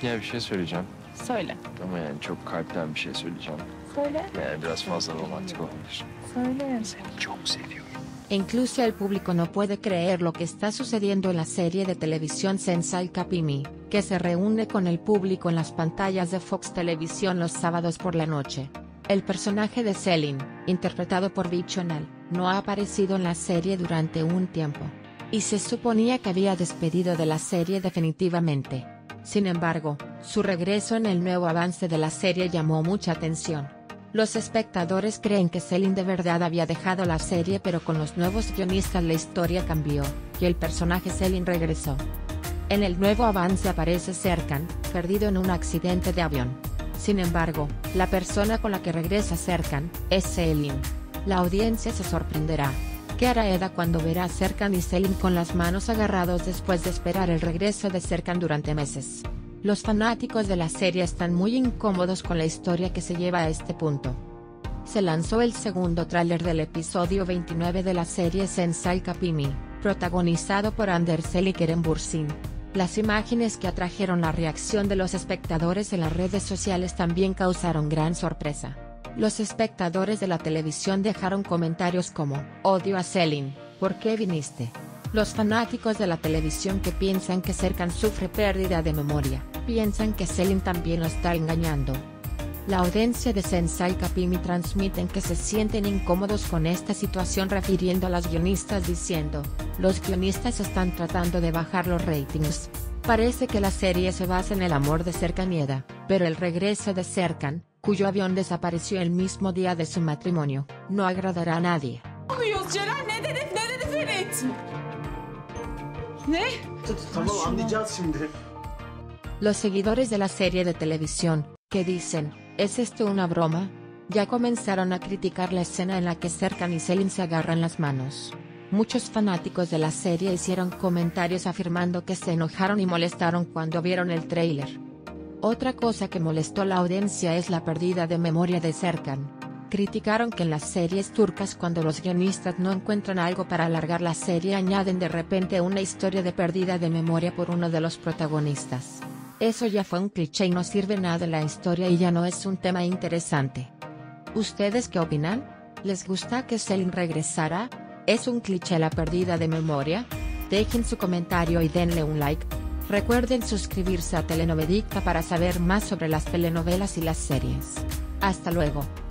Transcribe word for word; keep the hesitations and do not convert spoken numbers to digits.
Ya bir şey söyleyeceğim. Söyle. Ama yani çok kalpten bir şey söyleyeceğim. Söyle. Yani biraz fazla romantik olabilir. Söyle. Seni çok seviyorum. Incluso el público no puede creer lo que está sucediendo en la serie de televisión Sensai Kapimi, que se reúne con el público en las pantallas de Fox Televisión los sábados por la noche. El personaje de Selin, interpretado por Bichonal, no ha aparecido en la serie durante un tiempo. Y se suponía que había despedido de la serie definitivamente. Sin embargo, su regreso en el nuevo avance de la serie llamó mucha atención. Los espectadores creen que Selin de verdad había dejado la serie, pero con los nuevos guionistas la historia cambió, y el personaje Selin regresó. En el nuevo avance aparece Serkan, perdido en un accidente de avión. Sin embargo, la persona con la que regresa Serkan, es Selin. La audiencia se sorprenderá. ¿Qué hará Eda cuando verá a Serkan y Selin con las manos agarrados después de esperar el regreso de Serkan durante meses? Los fanáticos de la serie están muy incómodos con la historia que se lleva a este punto. Se lanzó el segundo tráiler del episodio veintinueve de la serie Sensai Kapimi, protagonizado por Andersel y Keren Bursin. Las imágenes que atrajeron la reacción de los espectadores en las redes sociales también causaron gran sorpresa. Los espectadores de la televisión dejaron comentarios como: "Odio a Selin, ¿por qué viniste?". Los fanáticos de la televisión que piensan que Serkan sufre pérdida de memoria, piensan que Selin también lo está engañando. La audiencia de Sensai Kapimi transmiten que se sienten incómodos con esta situación, refiriendo a los guionistas diciendo: "Los guionistas están tratando de bajar los ratings. Parece que la serie se basa en el amor de Serkan y Eda, pero el regreso de Serkan, cuyo avión desapareció el mismo día de su matrimonio, no agradará a nadie". Oluyoruz Ceren. Ne dedi? Ne dedi Ferit? Ne? Tamam anlayacağız şimdi. Los seguidores de la serie de televisión, que dicen: ¿es esto una broma?, ya comenzaron a criticar la escena en la que Serkan y Selin se agarran las manos. Muchos fanáticos de la serie hicieron comentarios afirmando que se enojaron y molestaron cuando vieron el tráiler. Otra cosa que molestó a la audiencia es la pérdida de memoria de Serkan. Criticaron que en las series turcas, cuando los guionistas no encuentran algo para alargar la serie, añaden de repente una historia de pérdida de memoria por uno de los protagonistas. Eso ya fue un cliché y no sirve nada en la historia y ya no es un tema interesante. ¿Ustedes qué opinan? ¿Les gusta que Selin regresara? ¿Es un cliché la pérdida de memoria? Dejen su comentario y denle un like. Recuerden suscribirse a Telenovedicta para saber más sobre las telenovelas y las series. Hasta luego.